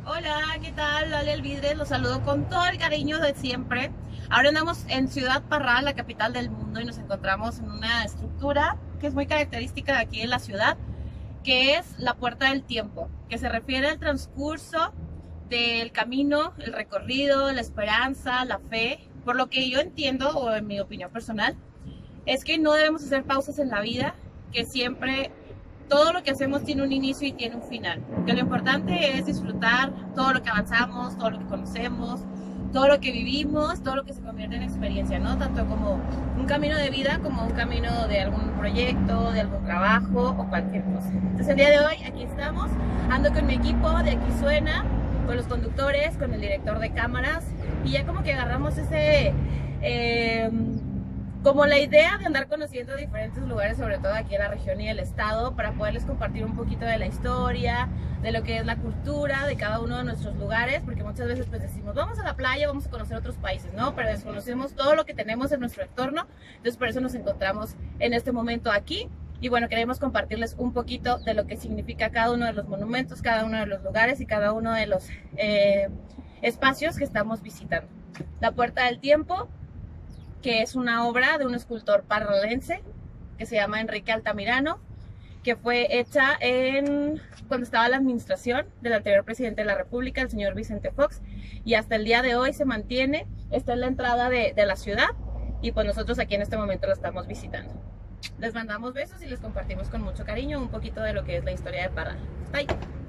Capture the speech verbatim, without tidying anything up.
Hola, ¿qué tal? Lali Alvidres, los saludo con todo el cariño de siempre. Ahora andamos en Ciudad Parral, la capital del mundo, y nos encontramos en una estructura que es muy característica de aquí en la ciudad, que es la Puerta del Tiempo, que se refiere al transcurso del camino, el recorrido, la esperanza, la fe. Por lo que yo entiendo, o en mi opinión personal, es que no debemos hacer pausas en la vida, que siempre todo lo que hacemos tiene un inicio y tiene un final. Que lo importante es disfrutar todo lo que avanzamos, todo lo que conocemos, todo lo que vivimos, todo lo que se convierte en experiencia, ¿no? Tanto como un camino de vida como un camino de algún proyecto, de algún trabajo o cualquier cosa. Entonces el día de hoy aquí estamos, ando con mi equipo de Aquí Suena, con los conductores, con el director de cámaras, y ya como que agarramos ese... Eh, como la idea de andar conociendo diferentes lugares, sobre todo aquí en la región y el estado, para poderles compartir un poquito de la historia, de lo que es la cultura de cada uno de nuestros lugares, porque muchas veces pues decimos, vamos a la playa, vamos a conocer otros países, ¿no? Pero desconocemos todo lo que tenemos en nuestro entorno, entonces por eso nos encontramos en este momento aquí. Y bueno, queremos compartirles un poquito de lo que significa cada uno de los monumentos, cada uno de los lugares y cada uno de los eh, espacios que estamos visitando. La Puerta del Tiempo, que es una obra de un escultor parralense que se llama Enrique Altamirano, que fue hecha en, cuando estaba la administración del anterior presidente de la República, el señor Vicente Fox, y hasta el día de hoy se mantiene, está en la entrada de, de la ciudad, y pues nosotros aquí en este momento la estamos visitando. Les mandamos besos y les compartimos con mucho cariño un poquito de lo que es la historia de Parral. Bye.